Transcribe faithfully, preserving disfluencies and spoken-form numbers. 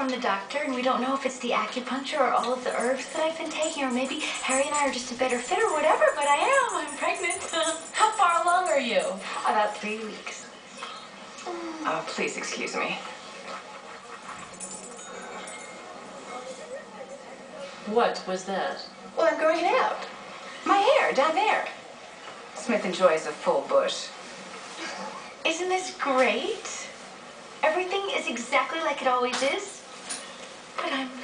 from the doctor, and we don't know if it's the acupuncture or all of the herbs that I've been taking, or maybe Harry and I are just a better fit or whatever, but I am. I'm pregnant. How far along are you? About three weeks. Oh, please excuse me. What was that? Well, I'm growing it out. My hair, down there. Smith enjoys a full bush. Isn't this great? Everything is exactly like it always is, but I'm